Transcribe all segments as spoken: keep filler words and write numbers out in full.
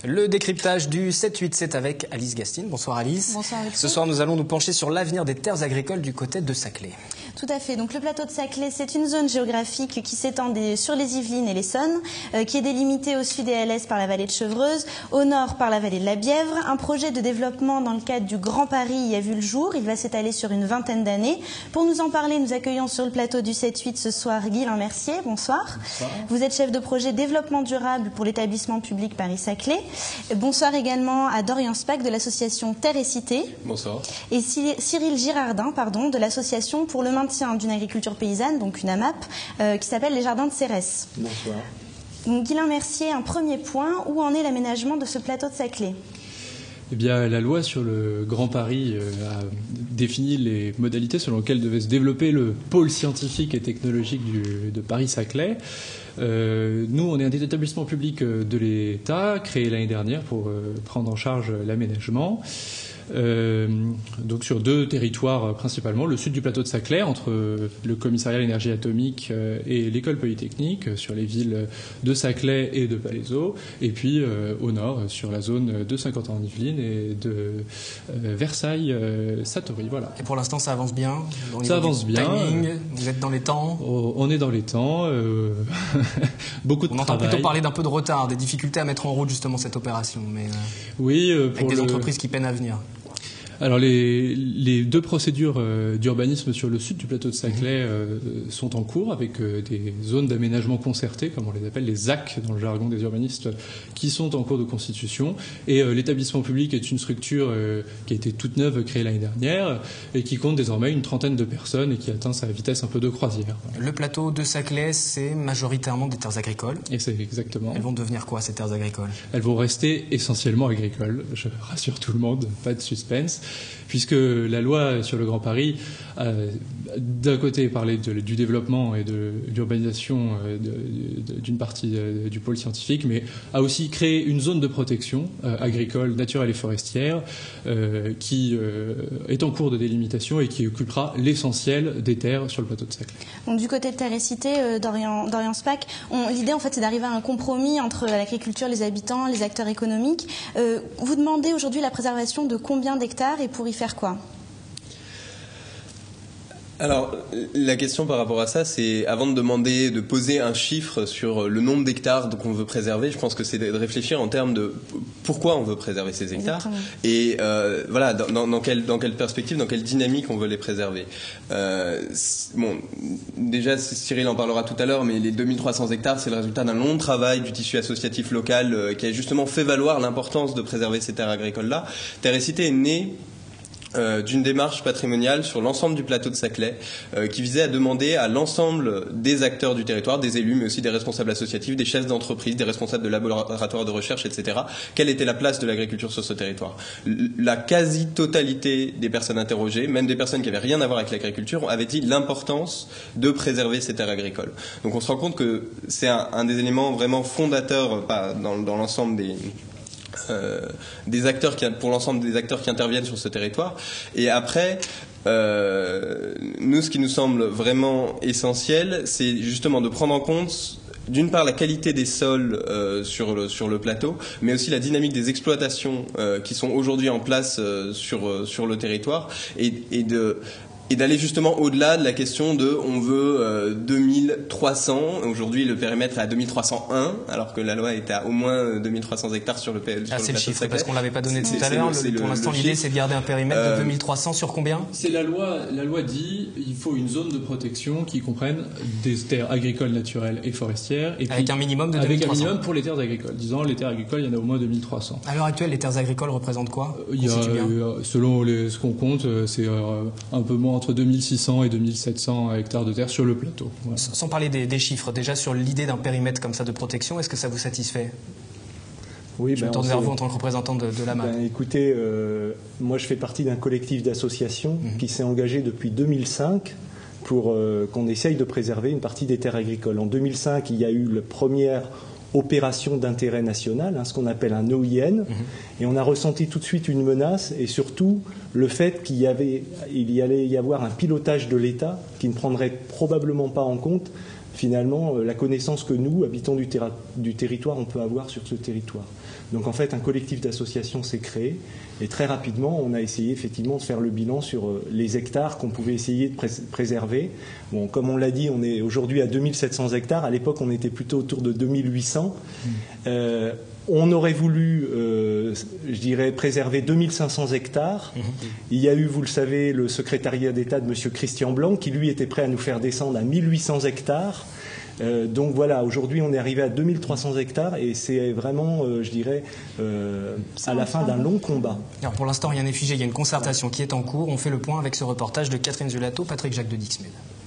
Le décryptage du sept huit, c'est avec Alice Gastine. Bonsoir Alice. Bonsoir Alexis. Ce soir, nous allons nous pencher sur l'avenir des terres agricoles du côté de Saclay. Tout à fait. Donc le plateau de Saclay, c'est une zone géographique qui s'étend sur les Yvelines et l'Essonne, euh, qui est délimitée au sud et à l'est par la vallée de Chevreuse, au nord par la vallée de la Bièvre. Un projet de développement dans le cadre du Grand Paris y a vu le jour. Il va s'étaler sur une vingtaine d'années. Pour nous en parler, nous accueillons sur le plateau du sept huit ce soir Guylain Mercier. Bonsoir. Bonsoir. Vous êtes chef de projet développement durable pour l'établissement public Paris-Saclay. Bonsoir également à Dorian Spack de l'association Terre et Cité. Bonsoir. Et Cyril Girardin, pardon, de l'association pour le maintien d'une agriculture paysanne, donc une A M A P, euh, qui s'appelle les Jardins de Cérès. Bonsoir. Donc, Guylain Mercier, un premier point, où en est l'aménagement de ce plateau de Saclay ? Eh bien, la loi sur le Grand Paris euh, a défini les modalités selon lesquelles devait se développer le pôle scientifique et technologique du, de Paris-Saclay. Euh, nous, on est un des établissements publics de l'État, créé l'année dernière pour euh, prendre en charge l'aménagement. Euh, donc sur deux territoires principalement, le sud du plateau de Saclay, entre le commissariat à l'énergie atomique et l'école polytechnique, sur les villes de Saclay et de Palaiseau, et puis euh, au nord, sur la zone de Saint-Quentin-en-Yvelines et de euh, Versailles-Satory. Voilà. Et pour l'instant, ça avance bien Ça avance bien. Timing, vous êtes dans les temps On est dans les temps. Euh, beaucoup de On travail. entend plutôt parler d'un peu de retard, des difficultés à mettre en route justement cette opération, mais euh, oui, euh, pour avec des le... entreprises qui peinent à venir. Alors les, les deux procédures euh, d'urbanisme sur le sud du plateau de Saclay euh, sont en cours avec euh, des zones d'aménagement concertées, comme on les appelle, les Z A C dans le jargon des urbanistes, qui sont en cours de constitution. Et euh, l'établissement public est une structure euh, qui a été toute neuve, créée l'année dernière, et qui compte désormais une trentaine de personnes et qui atteint sa vitesse un peu de croisière. Le plateau de Saclay, c'est majoritairement des terres agricoles. Et c'est exactement. Elles vont devenir quoi, ces terres agricoles ? Elles vont rester essentiellement agricoles, je rassure tout le monde, pas de suspense. Puisque la loi sur le Grand Paris, euh, d'un côté, parlait de, du développement et de l'urbanisation euh, d'une partie euh, du pôle scientifique, mais a aussi créé une zone de protection euh, agricole, naturelle et forestière euh, qui euh, est en cours de délimitation et qui occupera l'essentiel des terres sur le plateau de Saclay. Donc, du côté de Terre et Cité, euh, Dorian, Dorian Spack, l'idée en fait c'est d'arriver à un compromis entre l'agriculture, les habitants, les acteurs économiques. Euh, vous demandez aujourd'hui la préservation de combien d'hectares et pour y faire quoi ? Alors, la question par rapport à ça, c'est avant de demander, de poser un chiffre sur le nombre d'hectares qu'on veut préserver, je pense que c'est de réfléchir en termes de pourquoi on veut préserver ces hectares. Exactement. Et euh, voilà, dans, dans, dans, quelle, dans quelle perspective, dans quelle dynamique on veut les préserver. Euh, bon, déjà, Cyril en parlera tout à l'heure, mais les deux mille trois cents hectares, c'est le résultat d'un long travail du tissu associatif local euh, qui a justement fait valoir l'importance de préserver ces terres agricoles-là. Terre et Cité est née Euh, d'une démarche patrimoniale sur l'ensemble du plateau de Saclay euh, qui visait à demander à l'ensemble des acteurs du territoire, des élus mais aussi des responsables associatifs, des chefs d'entreprise, des responsables de laboratoires de recherche, et cetera, quelle était la place de l'agriculture sur ce territoire. La quasi-totalité des personnes interrogées, même des personnes qui n'avaient rien à voir avec l'agriculture, avaient dit l'importance de préserver ces terres agricoles. Donc on se rend compte que c'est un, un des éléments vraiment fondateurs pas, dans, dans l'ensemble des... Euh, des acteurs qui, pour l'ensemble des acteurs qui interviennent sur ce territoire. Et après, euh, nous, ce qui nous semble vraiment essentiel, c'est justement de prendre en compte d'une part la qualité des sols euh, sur, le, sur le plateau, mais aussi la dynamique des exploitations euh, qui sont aujourd'hui en place euh, sur, euh, sur le territoire, et, et de et d'aller justement au-delà de la question de on veut euh, deux mille trois cents. Aujourd'hui, le périmètre est à deux mille trois cent un, alors que la loi était à au moins deux mille trois cents hectares sur le, sur ah, le plateau. C'est le chiffre, de parce qu'on ne l'avait pas donné tout à c'est l'heure. Le, pour l'instant, l'idée, c'est de garder un périmètre euh, de deux mille trois cents sur combien ? C'est la loi, la loi dit il faut une zone de protection qui comprenne des terres agricoles, naturelles et forestières. Et avec puis, un minimum de deux mille trois cents. Avec un minimum pour les terres agricoles. Disons, les terres agricoles, il y en a au moins deux mille trois cents. À l'heure actuelle, les terres agricoles représentent quoi ? Il y a, selon les, ce qu'on compte, c'est euh, un peu moins entre deux mille six cents et deux mille sept cents hectares de terre sur le plateau. Voilà. Sans parler des, des chiffres, déjà sur l'idée d'un périmètre comme ça de protection, est-ce que ça vous satisfait ? Oui, je ben me tourne vers vous en tant que représentant de, de l'A M A P. Ben, écoutez, euh, moi je fais partie d'un collectif d'associations mmh. qui s'est engagé depuis deux mille cinq pour euh, qu'on essaye de préserver une partie des terres agricoles. En deux mille cinq, il y a eu la première opération d'intérêt national, hein, ce qu'on appelle un O I N, mmh. et on a ressenti tout de suite une menace, et surtout le fait qu'il y avait, il y allait y avoir un pilotage de l'État qui ne prendrait probablement pas en compte finalement la connaissance que nous, habitants du, terra- du territoire, on peut avoir sur ce territoire. Donc en fait, un collectif d'associations s'est créé et très rapidement, on a essayé effectivement de faire le bilan sur les hectares qu'on pouvait essayer de pré- préserver. Bon, comme on l'a dit, on est aujourd'hui à deux mille sept cents hectares. À l'époque, on était plutôt autour de deux mille huit cents. Mmh. Euh, on aurait voulu, euh, je dirais, préserver deux mille cinq cents hectares. Mmh. Il y a eu, vous le savez, le secrétariat d'État de M. Christian Blanc qui, lui, était prêt à nous faire descendre à mille huit cents hectares. Euh, donc voilà, aujourd'hui on est arrivé à deux mille trois cents hectares et c'est vraiment, euh, je dirais, euh, à la fin d'un long combat. Alors pour l'instant rien n'est figé, il y a une concertation qui est en cours. On fait le point avec ce reportage de Catherine Zulato, Patrick Jacques de Dixmude.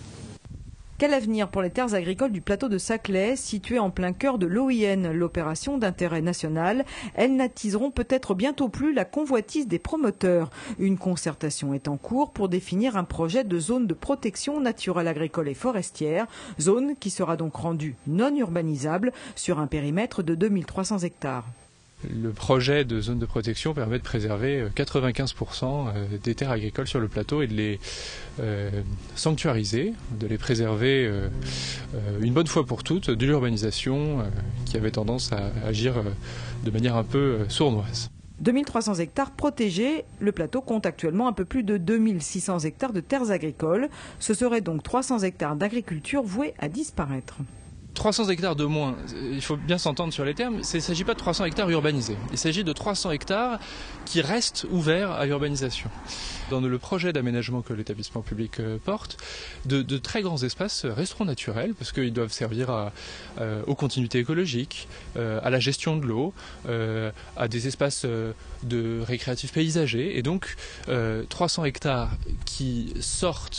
Quel avenir pour les terres agricoles du plateau de Saclay, situées en plein cœur de l'O I N, l'opération d'intérêt national? Elles n'attiseront peut-être bientôt plus la convoitise des promoteurs. Une concertation est en cours pour définir un projet de zone de protection naturelle agricole et forestière, zone qui sera donc rendue non urbanisable sur un périmètre de deux mille trois cents hectares. Le projet de zone de protection permet de préserver quatre-vingt-quinze pour cent des terres agricoles sur le plateau et de les euh, sanctuariser, de les préserver euh, une bonne fois pour toutes de l'urbanisation euh, qui avait tendance à agir euh, de manière un peu euh, sournoise. deux mille trois cents hectares protégés, le plateau compte actuellement un peu plus de deux mille six cents hectares de terres agricoles. Ce serait donc trois cents hectares d'agriculture voués à disparaître. trois cents hectares de moins, il faut bien s'entendre sur les termes, il ne s'agit pas de trois cents hectares urbanisés, il s'agit de trois cents hectares qui restent ouverts à l'urbanisation. Dans le projet d'aménagement que l'établissement public porte, de, de très grands espaces resteront naturels parce qu'ils doivent servir à, euh, aux continuités écologiques, euh, à la gestion de l'eau, euh, à des espaces euh, de récréatifs paysagers et donc euh, trois cents hectares qui sortent,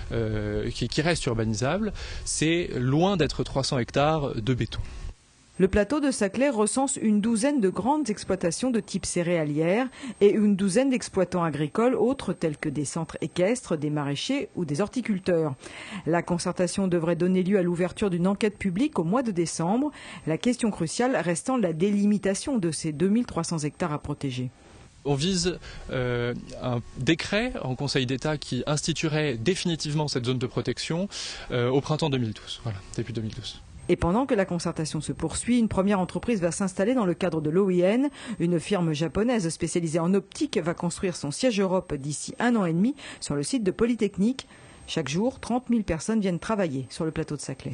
euh, qui, qui restent urbanisables, c'est loin d'être trois cents hectares de béton. Le plateau de Saclay recense une douzaine de grandes exploitations de type céréalière et une douzaine d'exploitants agricoles autres tels que des centres équestres, des maraîchers ou des horticulteurs. La concertation devrait donner lieu à l'ouverture d'une enquête publique au mois de décembre, la question cruciale restant la délimitation de ces deux mille trois cents hectares à protéger. On vise euh, un décret en Conseil d'État qui instituerait définitivement cette zone de protection euh, au printemps deux mille douze, voilà, début deux mille douze. Et pendant que la concertation se poursuit, une première entreprise va s'installer dans le cadre de l'O I N. Une firme japonaise spécialisée en optique va construire son siège Europe d'ici un an et demi sur le site de Polytechnique. Chaque jour, trente mille personnes viennent travailler sur le plateau de Saclay.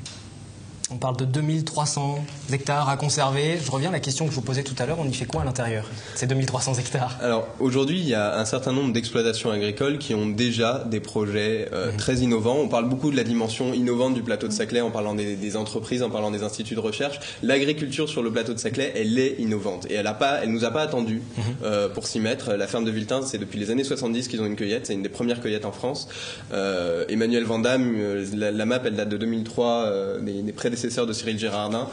On parle de deux mille trois cents hectares à conserver. Je reviens à la question que je vous posais tout à l'heure, on y fait quoi à l'intérieur, ces deux mille trois cents hectares? Alors aujourd'hui, il y a un certain nombre d'exploitations agricoles qui ont déjà des projets euh, mmh. très innovants. On parle beaucoup de la dimension innovante du plateau de Saclay en parlant des, des entreprises, en parlant des instituts de recherche. L'agriculture sur le plateau de Saclay, elle est innovante et elle a pas, elle nous a pas attendu mmh. euh, pour s'y mettre. La ferme de Viltin, c'est depuis les années soixante-dix qu'ils ont une cueillette, c'est une des premières cueillettes en France. Euh, Emmanuel Vandamme, euh, la, la map, elle date de deux mille trois, euh, des, des prédécesseurs de Cyril Girardin.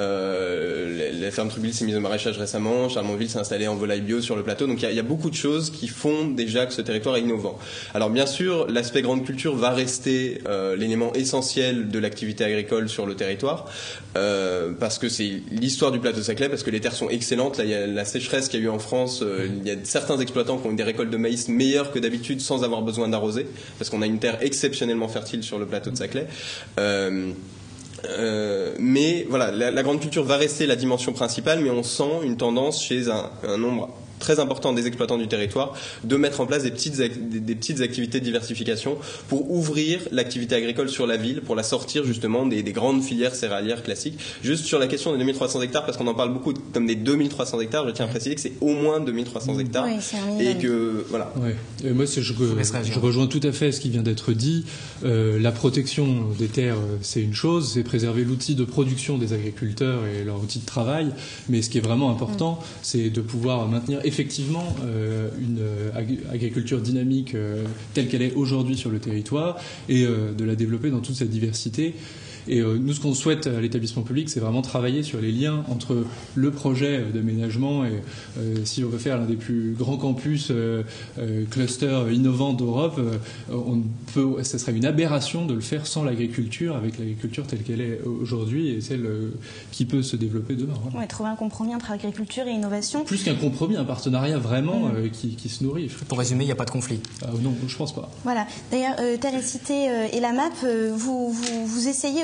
Euh, la ferme Trubil s'est mise au maraîchage récemment. Charles-Montville s'est installé en volaille bio sur le plateau. Donc il y, a, il y a beaucoup de choses qui font déjà que ce territoire est innovant. Alors bien sûr, l'aspect grande culture va rester euh, l'élément essentiel de l'activité agricole sur le territoire euh, parce que c'est l'histoire du plateau de Saclay, parce que les terres sont excellentes. Là, il y a la sécheresse qu'il y a eu en France. Euh, il y a certains exploitants qui ont eu des récoltes de maïs meilleures que d'habitude sans avoir besoin d'arroser, parce qu'on a une terre exceptionnellement fertile sur le plateau de Saclay. Euh, Euh, mais voilà, la, la grande culture va rester la dimension principale, mais on sent une tendance chez un, un nombre très important des exploitants du territoire de mettre en place des petites, des, des petites activités de diversification pour ouvrir l'activité agricole sur la ville, pour la sortir justement des, des grandes filières céréalières classiques. Juste sur la question des deux mille trois cents hectares, parce qu'on en parle beaucoup comme des deux mille trois cents hectares, je tiens à préciser que c'est au moins deux mille trois cents hectares. Oui, c'est un et que voilà. Ouais. Et moi, je, je, je rejoins tout à fait ce qui vient d'être dit. Euh, la protection des terres, c'est une chose, c'est préserver l'outil de production des agriculteurs et leur outil de travail. Mais ce qui est vraiment important, mmh. c'est de pouvoir maintenir effectivement euh, une ag- agriculture dynamique euh, telle qu'elle est aujourd'hui sur le territoire et euh, de la développer dans toute sa diversité. Et euh, nous, ce qu'on souhaite à l'établissement public, c'est vraiment travailler sur les liens entre le projet d'aménagement et euh, si on veut faire l'un des plus grands campus euh, euh, clusters innovants d'Europe, euh, on peut, ça serait une aberration de le faire sans l'agriculture, avec l'agriculture telle qu'elle est aujourd'hui et celle euh, qui peut se développer demain. Voilà. Ouais, trouver un compromis entre agriculture et innovation. Plus qu'un compromis, un partenariat vraiment mmh. euh, qui, qui se nourrit. Pour résumer, il n'y a pas de conflit. Ah, non, je pense pas. Voilà. D'ailleurs, euh, Terre et Cité euh, et la M A P, euh, vous, vous, vous essayez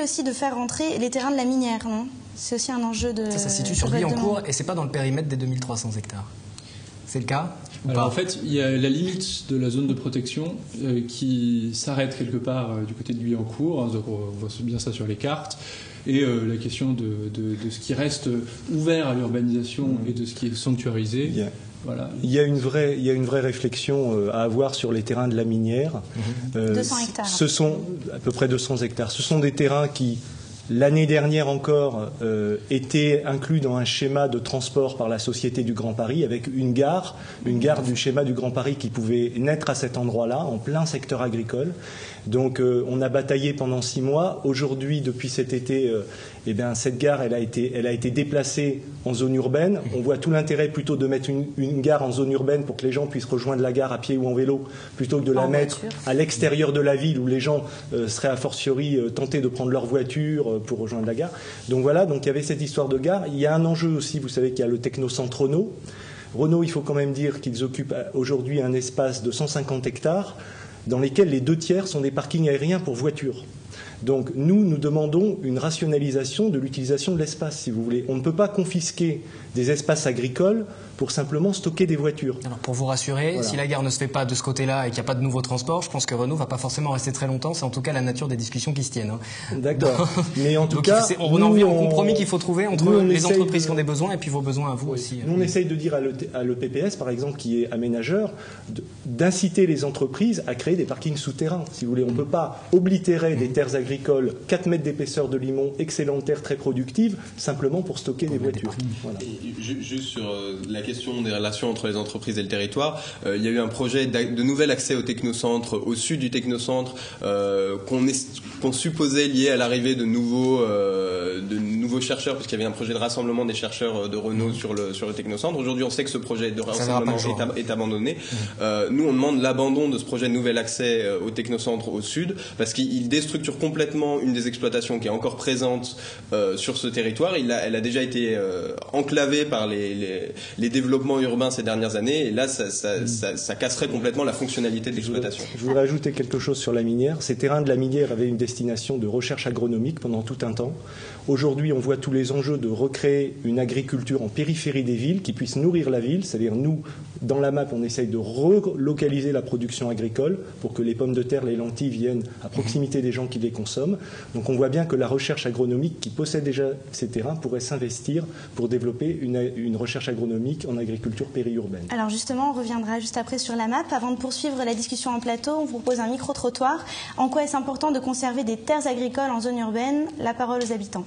aussi de faire rentrer les terrains de la minière, non? C'est aussi un enjeu de... Ça, ça se situe sur Billancourt et c'est pas dans le périmètre des deux mille trois cents hectares. C'est le cas ou Alors pas? en fait, il y a la limite de la zone de protection euh, qui s'arrête quelque part euh, du côté de Billancourt, hein, donc on voit bien ça sur les cartes, et euh, la question de, de, de ce qui reste ouvert à l'urbanisation mmh. et de ce qui est sanctuarisé. Yeah. Voilà. Il y a une vraie, il y a une vraie réflexion euh, à avoir sur les terrains de la minière. Mmh. Euh, deux cents hectares. Ce sont à peu près deux cents hectares. Ce sont des terrains qui, l'année dernière encore, euh, étaient inclus dans un schéma de transport par la Société du Grand Paris, avec une gare, une gare du schéma du Grand Paris qui pouvait naître à cet endroit-là, en plein secteur agricole. Donc euh, on a bataillé pendant six mois. Aujourd'hui, depuis cet été, euh, eh bien, cette gare, elle a été, elle a été déplacée en zone urbaine. On voit tout l'intérêt plutôt de mettre une, une gare en zone urbaine pour que les gens puissent rejoindre la gare à pied ou en vélo, plutôt que de la en mettre voiture. à l'extérieur de la ville où les gens euh, seraient a fortiori euh, tentés de prendre leur voiture euh, pour rejoindre la gare. Donc voilà, donc il y avait cette histoire de gare. Il y a un enjeu aussi, vous savez qu'il y a le technocentre Renault. Renault, il faut quand même dire qu'ils occupent aujourd'hui un espace de cent cinquante hectares dans lesquels les deux tiers sont des parkings aériens pour voitures. Donc nous, nous demandons une rationalisation de l'utilisation de l'espace, si vous voulez. On ne peut pas confisquer des espaces agricoles pour simplement stocker des voitures. Alors pour vous rassurer, voilà. Si la gare ne se fait pas de ce côté-là et qu'il n'y a pas de nouveau transport, je pense que Renault va pas forcément rester très longtemps. C'est en tout cas la nature des discussions qui se tiennent. Hein. D'accord. Mais en tout Donc, cas, on en revient au on... compromis qu'il faut trouver entre nous, les entreprises de... qui ont des besoins et puis vos besoins à vous oui. aussi. Nous, on essaye de dire à l'E P P S, par exemple, qui est aménageur, d'inciter les entreprises à créer des parkings souterrains. Si vous voulez, on ne peut pas oblitérer mmh. des terres agricoles, quatre mètres d'épaisseur de limon, excellente terre très productive, simplement pour stocker pour des voitures. Des voilà. Et juste sur euh, la question des relations entre les entreprises et le territoire, euh, il y a eu un projet de nouvel accès au technocentre, au sud du technocentre, euh, qu'on qu'on supposait lié à l'arrivée de nouveaux, euh, de nouveaux chercheurs, puisqu'il y avait un projet de rassemblement des chercheurs de Renault sur le, sur le technocentre. Aujourd'hui, on sait que ce projet de rassemblement est, ab est abandonné. Mmh. Euh, nous, on demande l'abandon de ce projet de nouvel accès euh, au technocentre au sud, parce qu'il déstructure complètement une des exploitations qui est encore présente euh, sur ce territoire. Il a, elle a déjà été euh, enclavée par les, les, les développements urbains ces dernières années, et là, ça, ça, mmh. ça, ça casserait complètement la fonctionnalité de l'exploitation. Je voudrais ajouter quelque chose sur la minière. Ces terrains de la minière avaient une destination de recherche agronomique pendant tout un temps. Aujourd'hui, on voit tous les enjeux de recréer une agriculture en périphérie des villes qui puisse nourrir la ville. C'est-à-dire, nous, dans la map, on essaye de relocaliser la production agricole pour que les pommes de terre, les lentilles viennent à proximité des gens qui les consomment. Donc, on voit bien que la recherche agronomique qui possède déjà ces terrains pourrait s'investir pour développer une, une recherche agronomique en agriculture périurbaine. Alors justement, on reviendra juste après sur la map. Avant de poursuivre la discussion en plateau, on vous propose un micro-trottoir. En quoi est-ce important de conserver des terres agricoles en zone urbaine? La parole aux habitants.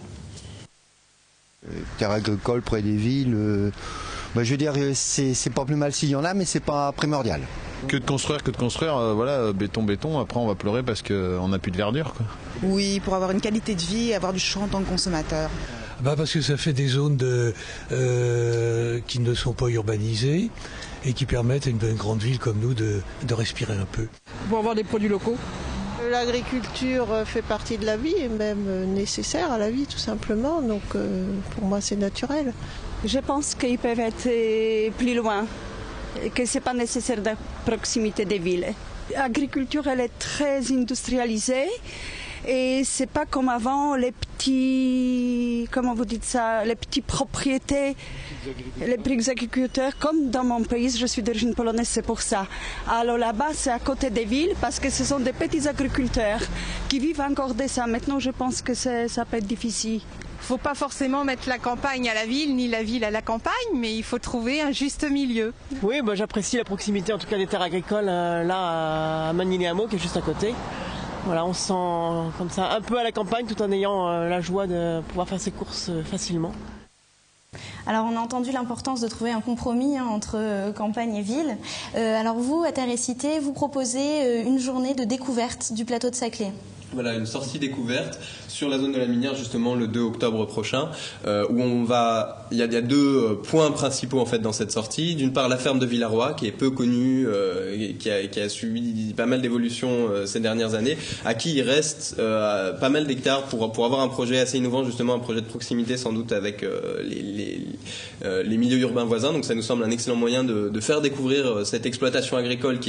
Terres agricoles près des villes, euh, bah, je veux dire, c'est pas plus mal s'il y en a, mais c'est pas primordial. Que de construire, que de construire, euh, voilà, béton, béton, après on va pleurer parce qu'on n'a plus de verdure, quoi. Oui, pour avoir une qualité de vie et avoir du choix en tant que consommateur. Bah parce que ça fait des zones de, euh, qui ne sont pas urbanisées et qui permettent à une, une grande ville comme nous de, de respirer un peu. Pour avoir des produits locaux. L'agriculture fait partie de la vie et même nécessaire à la vie tout simplement, donc euh, pour moi c'est naturel. Je pense qu'ils peuvent être plus loin, que ce n'est pas nécessaire de proximité des villes. L'agriculture elle est très industrialisée et c'est pas comme avant les petits, comment vous dites ça, les petites propriétés, les petits agriculteurs, comme dans mon pays, je suis d'origine polonaise, c'est pour ça. Alors là-bas, c'est à côté des villes parce que ce sont des petits agriculteurs qui vivent encore de ça. Maintenant, je pense que ça peut être difficile. Il ne faut pas forcément mettre la campagne à la ville, ni la ville à la campagne, mais il faut trouver un juste milieu. Oui, bah, j'apprécie la proximité en tout cas des terres agricoles, euh, là à Magny-les-Hameaux, qui est juste à côté. Voilà, on se sent comme ça un peu à la campagne tout en ayant euh, la joie de pouvoir faire ses courses euh, facilement. Alors on a entendu l'importance de trouver un compromis hein, entre euh, campagne et ville. Euh, alors vous, à Terre et Cité, vous proposez euh, une journée de découverte du plateau de Saclay. Voilà, une sortie découverte sur la zone de la minière justement le deux octobre prochain, euh, où on va, il y a, il y a deux points principaux en fait dans cette sortie. D'une part, la ferme de Villaroy, qui est peu connue, euh, qui, a, qui a subi pas mal d'évolutions euh, ces dernières années, à qui il reste euh, pas mal d'hectares pour pour avoir un projet assez innovant, justement un projet de proximité sans doute avec euh, les les, euh, les milieux urbains voisins. Donc ça nous semble un excellent moyen de, de faire découvrir cette exploitation agricole qui est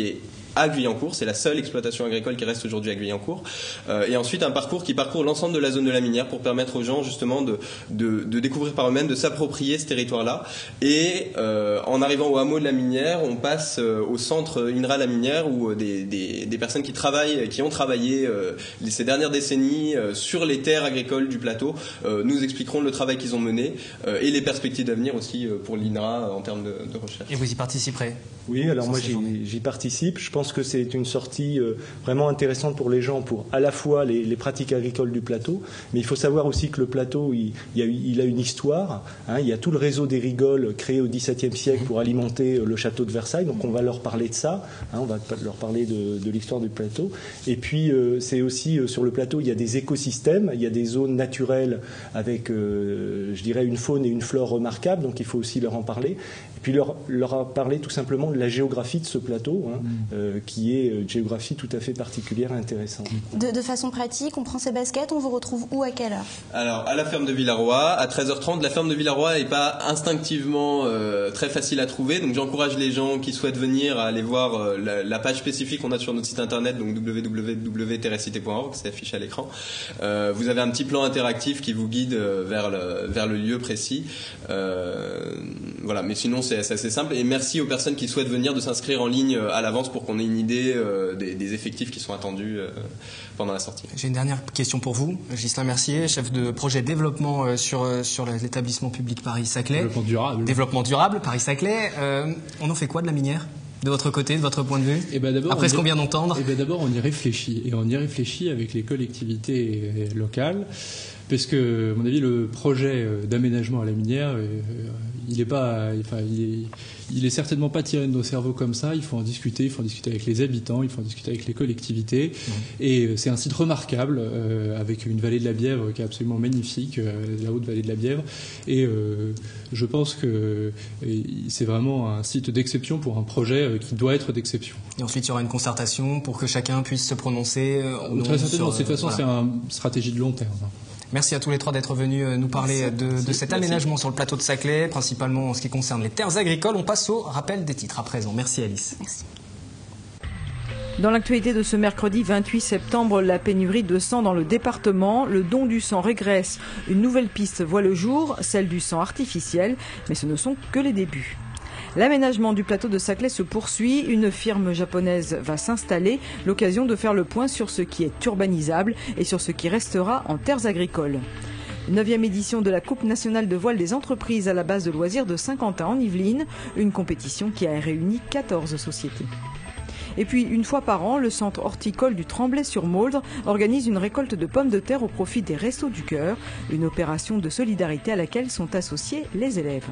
à Guyancourt. C'est la seule exploitation agricole qui reste aujourd'hui à Guyancourt. Euh, et ensuite un parcours qui parcourt l'ensemble de la zone de la minière pour permettre aux gens justement de, de, de découvrir par eux-mêmes, de s'approprier ce territoire-là. Et euh, en arrivant au hameau de la minière, on passe euh, au centre INRA La Minière où euh, des, des, des personnes qui travaillent, qui ont travaillé euh, ces dernières décennies euh, sur les terres agricoles du plateau euh, nous expliqueront le travail qu'ils ont mené euh, et les perspectives d'avenir aussi euh, pour l'INRA en termes de, de recherche. Et vous y participerez ? Oui, alors moi j'y participe. Je pense que c'est une sortie euh, vraiment intéressante pour les gens, pour à la fois les, les pratiques agricoles du plateau, mais il faut savoir aussi que le plateau, il, il, a, il a une histoire. Hein, il y a tout le réseau des rigoles créé au dix-septième siècle pour alimenter le château de Versailles, donc on va leur parler de ça, hein, on va leur parler de, de l'histoire du plateau. Et puis euh, c'est aussi euh, sur le plateau, il y a des écosystèmes, il y a des zones naturelles avec, euh, je dirais, une faune et une flore remarquables, donc il faut aussi leur en parler. Et puis leur, leur parler tout simplement de la géographie de ce plateau, hein, mmh. euh, qui est une géographie tout à fait particulière et intéressante. De, de façon pratique, on prend ses baskets, on vous retrouve où, à quelle heure ? Alors, à la ferme de Villaroy, à treize heures trente. La ferme de Villaroy n'est pas instinctivement euh, très facile à trouver, donc j'encourage les gens qui souhaitent venir à aller voir euh, la, la page spécifique qu'on a sur notre site internet, donc w w w point terrecité point org, c'est affiché à l'écran. Euh, vous avez un petit plan interactif qui vous guide euh, vers, le, vers le lieu précis. Euh, voilà, mais sinon c'est assez simple. Et merci aux personnes qui souhaitent venir de s'inscrire en ligne à l'avance pour qu'on ait une idée euh, des, des effectifs qui sont attendus euh, pendant la sortie. J'ai une dernière question pour vous, Ghislain Mercier, chef de projet développement euh, sur, euh, sur l'établissement public Paris-Saclay. Développement durable. Développement durable, Paris-Saclay. Euh, on en fait quoi de la minière ? De votre côté, de votre point de vue ? Et ben d'abord, après ce qu'on vient d'entendre. Et ben d'abord, on y réfléchit. Et on y réfléchit avec les collectivités locales. Parce que, à mon avis, le projet d'aménagement à la minière, il n'est pas, enfin, il est, il est certainement pas tiré de nos cerveaux comme ça. Il faut en discuter, il faut en discuter avec les habitants, il faut en discuter avec les collectivités. Mmh. Et c'est un site remarquable, euh, avec une vallée de la Bièvre qui est absolument magnifique, euh, la haute vallée de la Bièvre. Et euh, je pense que c'est vraiment un site d'exception pour un projet qui doit être d'exception. Et ensuite, il y aura une concertation pour que chacun puisse se prononcer. Euh, Très certainement. De toute façon, voilà. C'est une stratégie de long terme. Merci à tous les trois d'être venus nous parler de, de cet aménagement sur le plateau de Saclay, principalement en ce qui concerne les terres agricoles. On passe au rappel des titres à présent. Merci Alice. Merci. Dans l'actualité de ce mercredi vingt-huit septembre, la pénurie de sang dans le département, le don du sang régresse. Une nouvelle piste voit le jour, celle du sang artificiel, mais ce ne sont que les débuts. L'aménagement du plateau de Saclay se poursuit. Une firme japonaise va s'installer, l'occasion de faire le point sur ce qui est urbanisable et sur ce qui restera en terres agricoles. Neuvième édition de la Coupe nationale de voile des entreprises à la base de loisirs de Saint-Quentin en Yvelines, une compétition qui a réuni quatorze sociétés. Et puis, une fois par an, le centre horticole du Tremblay-sur-Mauldre organise une récolte de pommes de terre au profit des Restos du Cœur, une opération de solidarité à laquelle sont associés les élèves.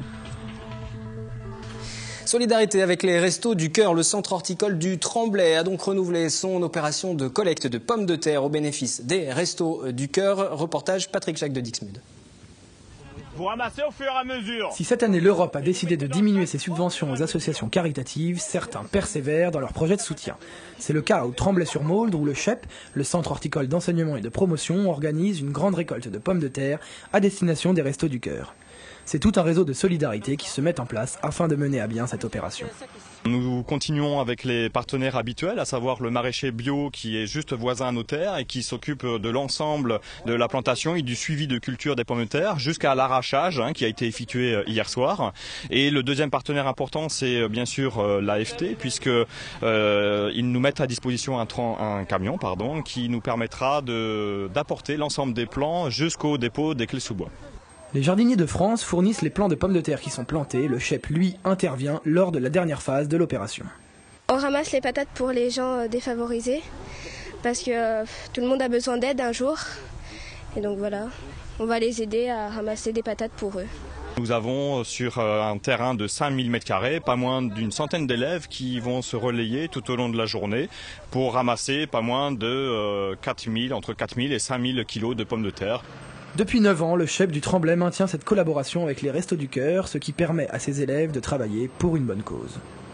Solidarité avec les Restos du Cœur, le centre horticole du Tremblay a donc renouvelé son opération de collecte de pommes de terre au bénéfice des Restos du Cœur. Reportage Patrick Jacques de Dixmude. Vous ramassez au fur et à mesure. Si cette année l'Europe a décidé de diminuer ses subventions aux associations caritatives, certains persévèrent dans leurs projets de soutien. C'est le cas au Tremblay-sur-Mauldre où le C H E P, le Centre horticole d'enseignement et de promotion, organise une grande récolte de pommes de terre à destination des Restos du Cœur. C'est tout un réseau de solidarité qui se met en place afin de mener à bien cette opération. Nous continuons avec les partenaires habituels, à savoir le maraîcher bio qui est juste voisin à nos terres et qui s'occupe de l'ensemble de la plantation et du suivi de culture des pommes de terre jusqu'à l'arrachage hein, qui a été effectué hier soir. Et le deuxième partenaire important, c'est bien sûr l'A F T puisque euh, ils nous mettent à disposition un, un camion pardon, qui nous permettra d'apporter l'ensemble des plants jusqu'au dépôt des clés sous bois. Les jardiniers de France fournissent les plants de pommes de terre qui sont plantés. Le C H E P, lui, intervient lors de la dernière phase de l'opération. On ramasse les patates pour les gens défavorisés parce que euh, tout le monde a besoin d'aide un jour. Et donc voilà, on va les aider à ramasser des patates pour eux. Nous avons sur un terrain de cinq mille mètres carrés pas moins d'une centaine d'élèves qui vont se relayer tout au long de la journée pour ramasser pas moins de euh, quatre mille, entre quatre mille et cinq mille kilos de pommes de terre. Depuis neuf ans, le C H E P du Tremblay maintient cette collaboration avec les Restos du Cœur, ce qui permet à ses élèves de travailler pour une bonne cause.